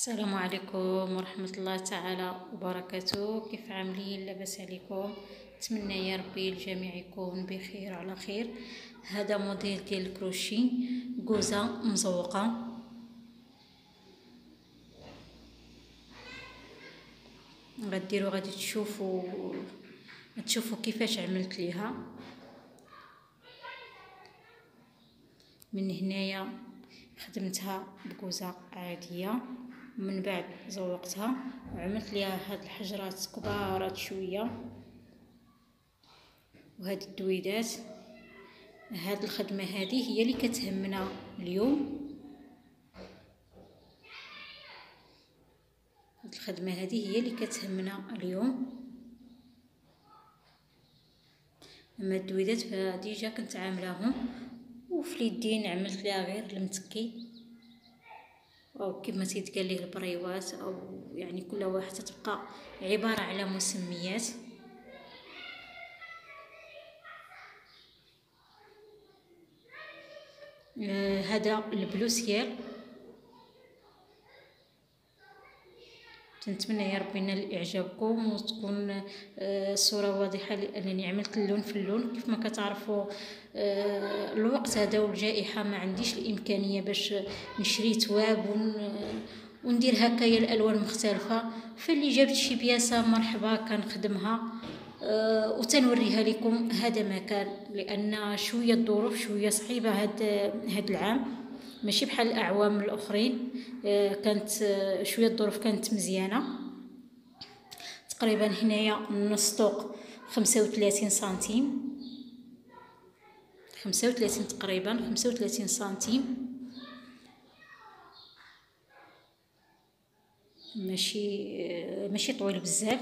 السلام عليكم ورحمة الله تعالى وبركاته. كيف عاملين؟ لاباس عليكم؟ نتمنى يا ربي الجميع يكون بخير على خير. هذا موديل ديال الكروشي كوزه مزوقه. غادي تشوفوا كيفاش عملت ليها. من هنايا خدمتها بكوزه عاديه، من بعد زوقتها وعملت ليها هاد الحجرات كبارات شويه وهاد الدويدات. هاد الخدمه هذه هي اللي كتهمنا اليوم. هاد الخدمه هذه هي اللي كتهمنا اليوم. اما الدويدات فديجا كنت عاملاهم، وفي اليدين عملت ليها غير المتكي او كيف ما تيتقال ليه البريوات، او يعني كل واحده تبقى عباره على مسميات. هذا البلوسيير. نتمنى يا ربي ينال اعجابكم وتكون الصوره واضحه، لانني عملت اللون في اللون. كيف ما كتعرفوا الوقت هذا والجائحه ما عنديش الامكانيه باش نشري تواب وندير هكايا الالوان مختلفه، فاللي جابت شي بياسه مرحبا كنخدمها وتنوريها لكم. هذا مكان لان شويه الظروف شويه صعيبه هاد العام، ماشي بحال الاعوام الاخرين. كانت شويه الظروف كانت مزيانه. تقريبا هنايا نص طوق 35 سنتيم، 35 تقريبا 35 سنتيم، ماشي طويل بزاف.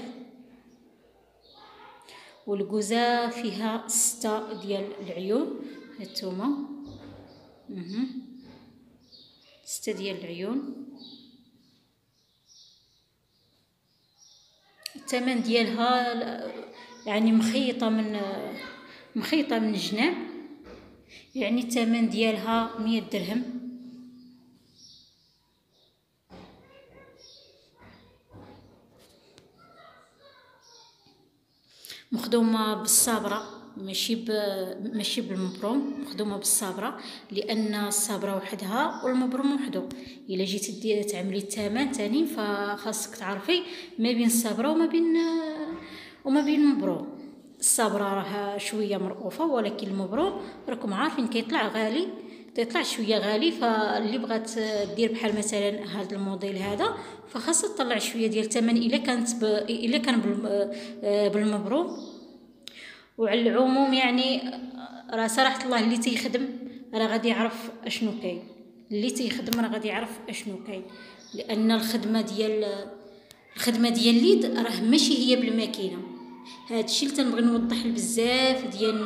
والكوزه فيها 6 ديال العيون، هانتوما 6 ديال العيون. الثمن ديالها يعني مخيطه من الجناب، يعني الثمن ديالها 100 درهم. مخدومه بالصابره، ماشي بالمبروم، مخدومه بالصابره، لان الصابره وحدها والمبروم وحده. الا جيتي تعملي الثمن تاني فخاصك تعرفي ما بين الصابره وما بين المبروم. الصابره راه شويه مرؤوفه، ولكن المبروم راكم عارفين كيطلع غالي، تيطلع شويه غالي. فاللي بغات دير بحال مثلا هذا الموديل هذا فخاصها تطلع شويه ديال الثمن الا كان بالمبروم. وعلى العموم يعني راه صراحه الله اللي تيخدم راه غادي يعرف اشنو كاين، اللي تيخدم راه غادي يعرف اشنو كاين. لان الخدمه ديال اليد راه ماشي هي بالماكينه. هذا الشيء اللي تنبغي نوضح لبزاف ديال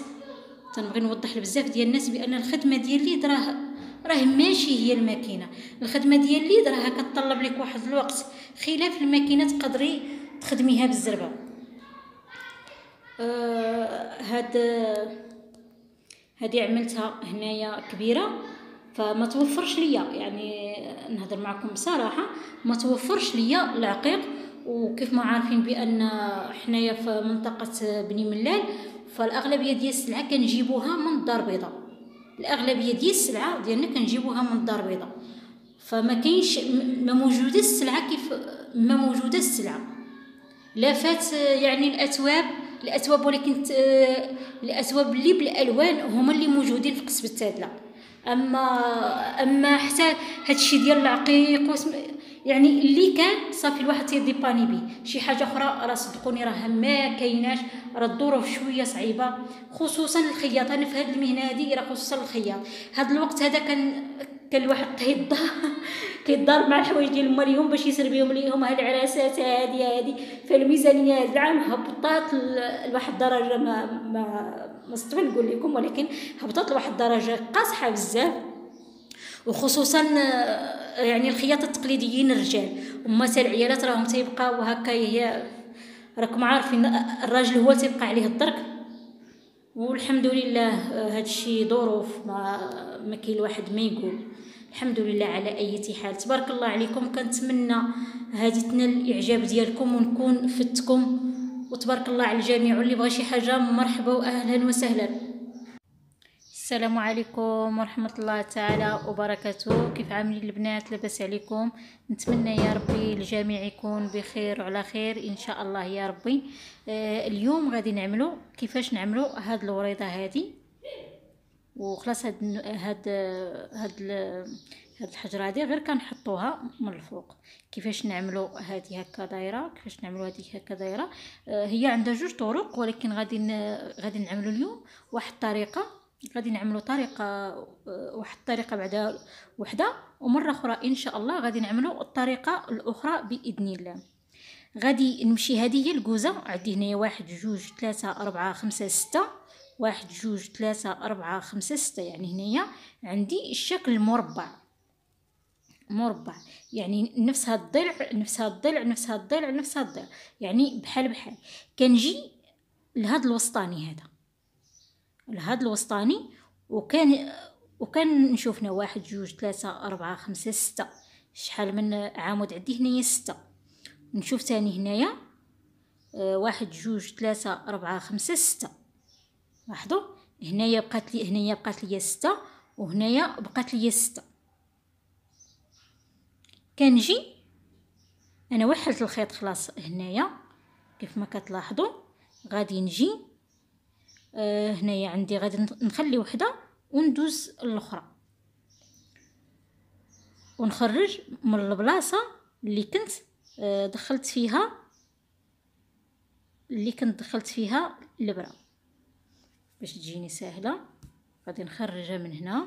الناس، بان الخدمه ديال اليد راه ماشي هي الماكينه. الخدمه ديال اليد راه كتطلب لك واحد الوقت، خلاف الماكينه تقدري تخدميها بالزربه. هذه عملتها هنايا كبيره، فما توفرش ليا، يعني نهضر معكم بصراحه ما توفرش ليا العقيق. وكيف ما عارفين بان حنايا في منطقه بني ملال، فالاغلبيه ديال السلعه كنجيبوها من الدار البيضاء. الاغلبيه ديال السلعه ديالنا كنجيبوها من الدار البيضاء، فما كاينش ما موجوده السلعه كيف ما موجوده السلعه. لا فات يعني الأثواب، ولكن الأثواب اللي بالألوان هما اللي موجودين في قصبة التادلة. أما حتى هادشي ديال العقيق يعني اللي كان صافي الواحد تيديباني بيه. شي حاجة أخرى راه صدقوني راه ما كايناش، راه الظروف شوية صعيبة، خصوصا الخياط. أنا في هاد المهنة هادي راه خصوصا الخياط. هاد الوقت هذا كان الواحد كيتضارب مع الحوايج ديال المريهم باش يسر بهم ليهم هاد العراسات هادي. فالميزانيه هاد العام هبطات لواحد الدرجه ما استطيع نقول لكم، ولكن هبطت لواحد الدرجه قاصحه بزاف. وخصوصا يعني الخياطه التقليديين الرجال، وما حتى العيالات راهم تيبقاو هكا. هي راكم عارفين الراجل هو تيبقى عليه الدرك، والحمد لله هادشي ظروف ما كاين الواحد ما يقول. الحمد لله على اي حال. تبارك الله عليكم. كنتمنى هذه تنال الاعجاب ديالكم ونكون فدتكم، وتبارك الله على الجميع، واللي بغى شي حاجه مرحبا واهلا وسهلا. السلام عليكم ورحمة الله تعالى وبركاته. كيف عاملين البنات؟ لاباس عليكم؟ نتمنى يا ربي الجميع يكون بخير وعلى خير ان شاء الله يا ربي. اليوم غادي نعملوا كيفاش نعملوا هاد الوريضه هذه، وخلاص هاد الحجره هذه غير كنحطوها من الفوق. كيفاش نعملوا هذه هكا دايره، كيفاش نعملوا هذه هكا دايره. هي عندها جوج طرق، ولكن غادي نعملوا اليوم واحد الطريقه، غادي نعملوا طريقه واحد الطريقه بعدا وحده، ومره اخرى ان شاء الله غادي نعملوا الطريقه الاخرى باذن الله. غادي نمشي، هذه هي الكوزه. عندي هنايا 1 2 3 4 5 6، 1 2 3 4 5 6، يعني هنايا عندي الشكل مربع يعني نفس هاد الضلع نفس هاد الضلع نفس هاد الضلع نفس هاد الضلع، يعني بحال كنجي لهاد الوسطاني هذا، لهاد الوسطاني، وكان نشوف هنا 1 2 3 4 5 6، شحال من عمود عندي هنايا 6. نشوف تاني هنايا 1 2 3 4 5 6. لاحظوا هنايا بقات لي 6، وهنايا بقات لي 6. كنجي انا وحلت الخيط خلاص هنايا كيف ما كتلاحظوا. غادي نجي هنايا عندي غادي نخلي وحده وندوز الاخرى، ونخرج من البلاصه اللي كنت دخلت فيها الابره باش تجيني سهله. غادي نخرجها من هنا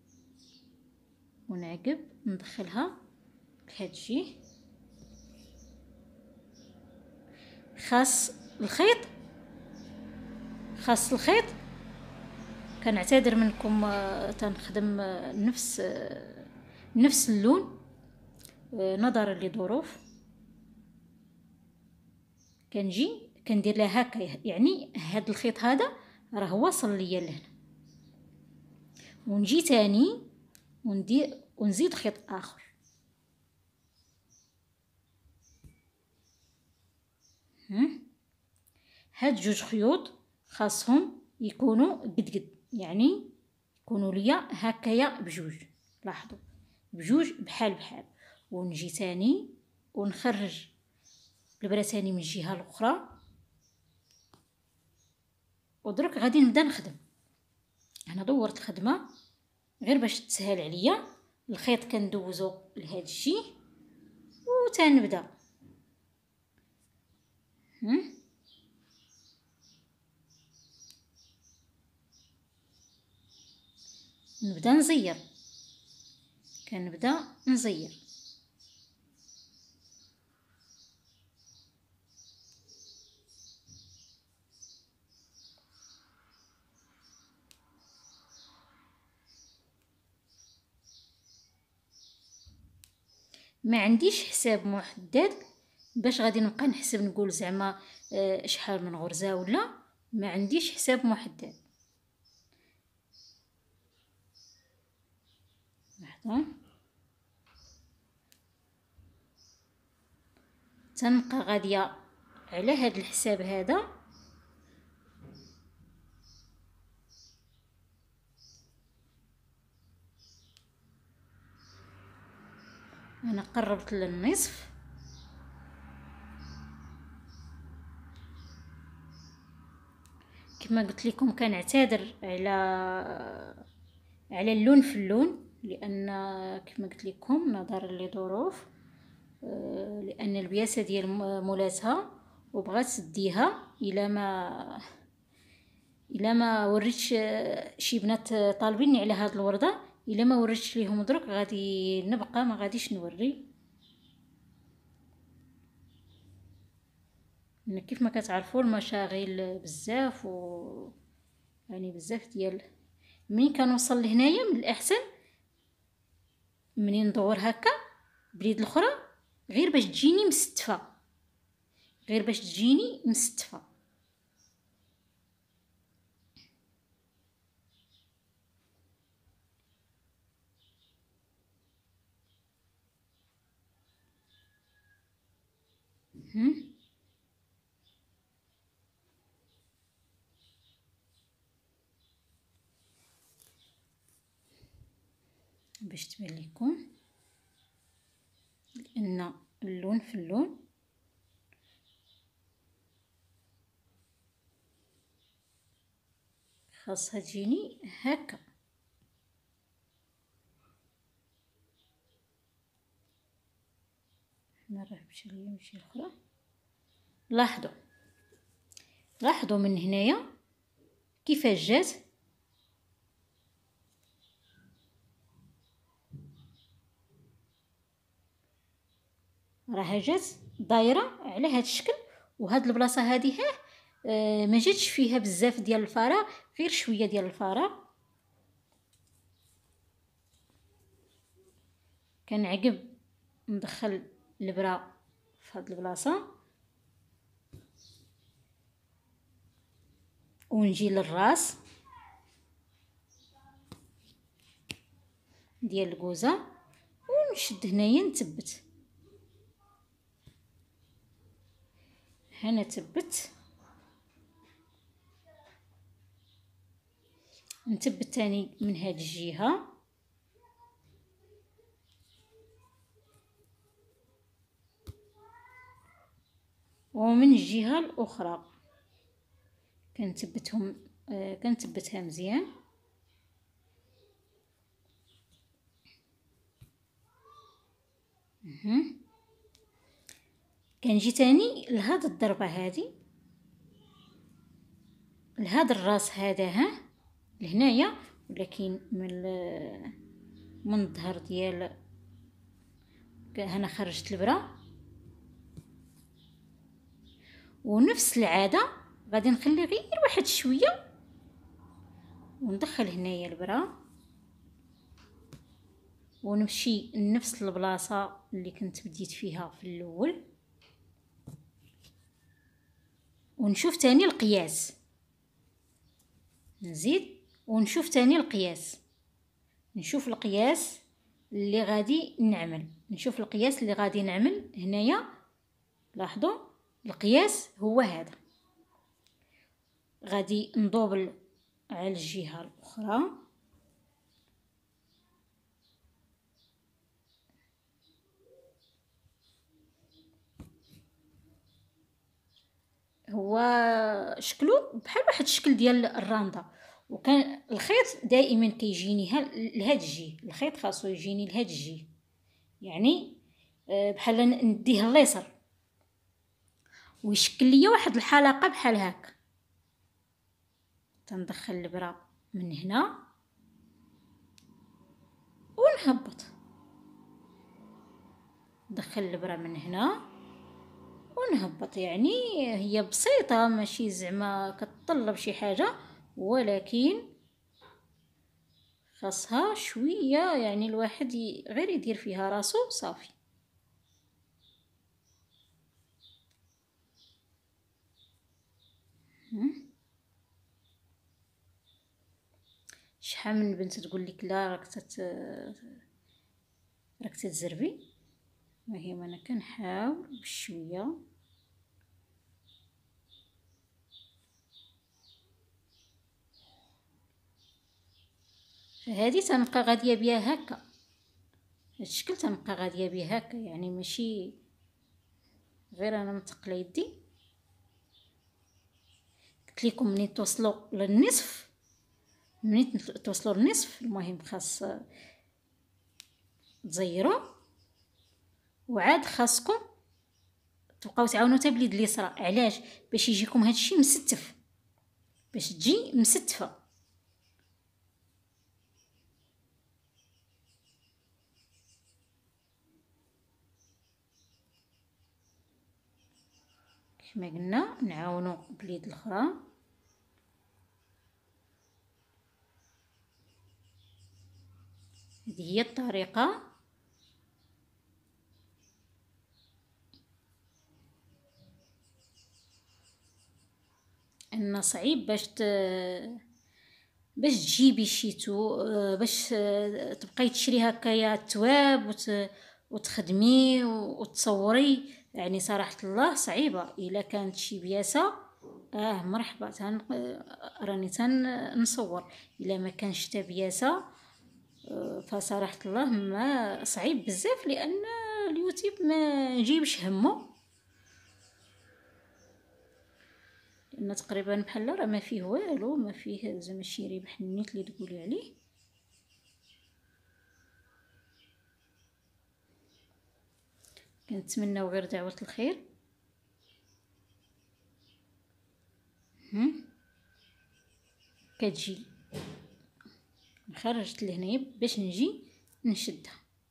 ونعقب ندخلها بهذا الشيء. خاص الخيط كنعتذر منكم، تنخدم نفس اللون نظرا لظروف. كنجي كندير لها هكا، يعني هذا الخيط هذا راه واصل ليا لهنا، ونجي تاني ونزيد خيط اخر. هاد 2 خيوط خاصهم يكونوا قد، يعني يكونوا ليا هكايا بجوج. لاحظوا بجوج بحال. ونجي تاني ونخرج الابره تاني من الجهه الاخرى، ودرك غادي نبدا نخدم. انا دورت الخدمه غير باش تسهل عليا. الخيط كندوزو لهذا الشيء وتنبدا نبدا نزير. كنبدا نزير. ما عنديش حساب محدد باش غادي نبقى نحسب نقول زعما شحال من غرزه، ولا ما عنديش حساب محدد. لحظه تنبقى غاديه على هذا الحساب هذا. انا قربت للنصف. كما قلت لكم كنعتذر على اللون في اللون، لان كما قلت لكم نظرا لظروف، لان البياسه ديال مولاتها وبغات تديها الا ما وريتش شي بنات طالبيني على هاد الورده. الا ما وريتش ليهم درك غادي نبقى ما غاديش نوري. كيف ما كتعرفوا المشاغل بزاف، يعني بزاف ديال منين كنوصل لهنايا من الاحسن منين ندور هكا باليد الاخرى غير باش تجيني مستفه. باش تبان لكم، لان اللون في اللون. خاصها تجيني هكا. نروح بشي اليمين بشي الاخرى. لاحظوا من هنايا كيفاش جات، راها جات دايره على هذا الشكل. وهاد البلاصه هذه ما جاتش فيها بزاف ديال الفراغ، غير شويه ديال الفراغ. كنعقب ندخل البرا في هاد البلاصه ونجي للراس ديال الكوزه ونشد هنايا نثبت. هنا ثبت، نثبت تاني من هاد الجهه ومن الجهه الاخرى كنثبتها مزيان. كنجي تاني لهاد الضربه هذه، لهاد الراس هذا لهنايا، ولكن من الظهر ديال هنا خرجت البرا. ونفس العاده غادي نخلي غير واحد شويه وندخل هنايا البرا ونمشي لنفس البلاصه اللي كنت بديت فيها في الاول، ونشوف تاني القياس. نزيد ونشوف تاني القياس، نشوف القياس اللي غادي نعمل هنايا. لاحظوا القياس هو هذا. غادي ندوبل على الجهه الاخرى، هو شكله بحال واحد الشكل ديال الرانده. وكان الخيط دائما كيجيني لهاد الجهه، الخيط خاصو يجيني لهاد الجهه، يعني بحال نديه اليسر ويشكل ليا واحد الحلقه بحال هكا. تندخل البرا من هنا ونهبط، ندخل البرا من هنا ونهبط. يعني هي بسيطه، ماشي زعما كتطلب شي حاجه، ولكن خاصها شويه، يعني الواحد غير يدير فيها راسو صافي. شحال من بنت تقول لك لا راك تتزربي، وهي ما انا كنحاول بشويه. هذه تنبقى غاديه بها هكا، هاد الشكل تنبقى غاديه بها هكا، يعني ماشي غير انا متقله يدي. قلت لكم منين توصلوا للنصف، المهم خاص تزيروا، وعاد خاصكم تبقاو تعاونوا حتى باليد اليسرى. علاش؟ باش يجيكم هادشي مستف، باش تجي مستفه. كما قلنا نعاونوا باليد الاخرى. هذه هي الطريقه. ان صعيب باش تجيبي شيتو، باش تبقاي تشري هكايا التواب وتخدمي وتصوري. يعني صراحة الله صعيبة. الا كانت شي بياسة مرحبا، راني نصور. الا ما كانش حتى بياسة فصراحة الله ما صعيب بزاف، لان اليوتيوب ما نجيبش همه، لان تقريبا بحال راه ما فيه والو، ما فيه زعما شي ربح النيت اللي تقولي عليه. كنتمناو غير دعوة الخير. كتجي خرجت لهنايا باش نجي نشدها.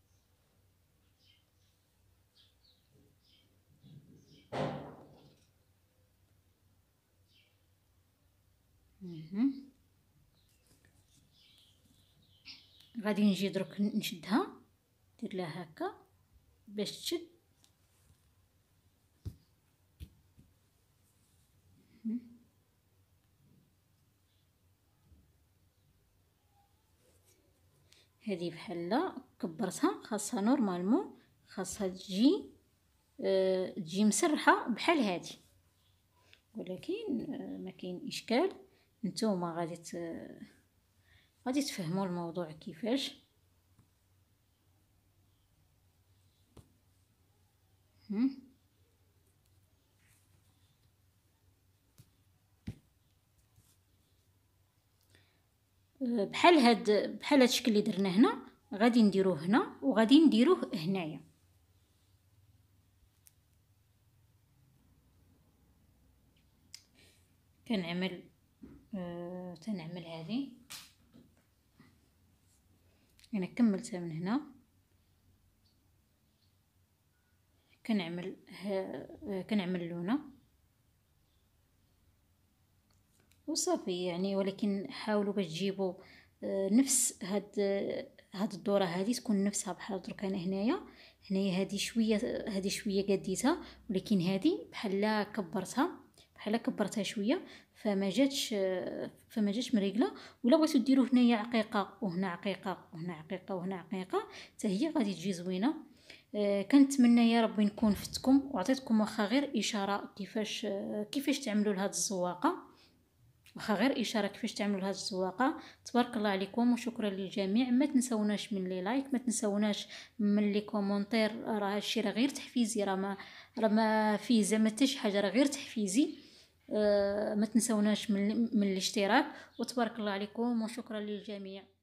غادي نجي درك نشدها، ندير لها هكا باش تشد. هذه بحال كبرتها، خاصها نورمالمون خاصها تجي مسرحه بحال هذه، ولكن ما كاين اشكال. نتوما غادي تفهموا الموضوع كيفاش. بحال هاد الشكل اللي درنا هنا غادي نديروه هنا وغادي نديروه هنايا. كنعمل تنعمل هذه، انا كملتها من هنا. كنعمل لونه وصافي يعني. ولكن حاولوا باش تجيبوا نفس هاد الدوره هذه تكون نفسها بحال درك انا هنايا هذه شويه قديتها، ولكن هذه بحال كبرتها شويه، فما جاتش مريقله. ولا بغيتو ديروا هنايا عقيقه وهنا عقيقه وهنا عقيقه وهنا عقيقه، حتى هي غادي تجي زوينه. كنتمنى يا ربي نكون فتكم وعطيتكم واخا غير اشاره كيفاش تعملوا لهاد الزواقه، واخا غير اشاره كيفاش تعملوا لهاد الزواقه. تبارك الله عليكم وشكرا للجميع. ما تنسوناش من لي لايك، ما تنسوناش من لي كومونتير. راه هادشي راه غير تحفيزي، راه ما فيه زعما حتى شي حاجه، راه غير تحفيزي. ما تنسوناش من الاشتراك. وتبارك الله عليكم وشكرا للجميع.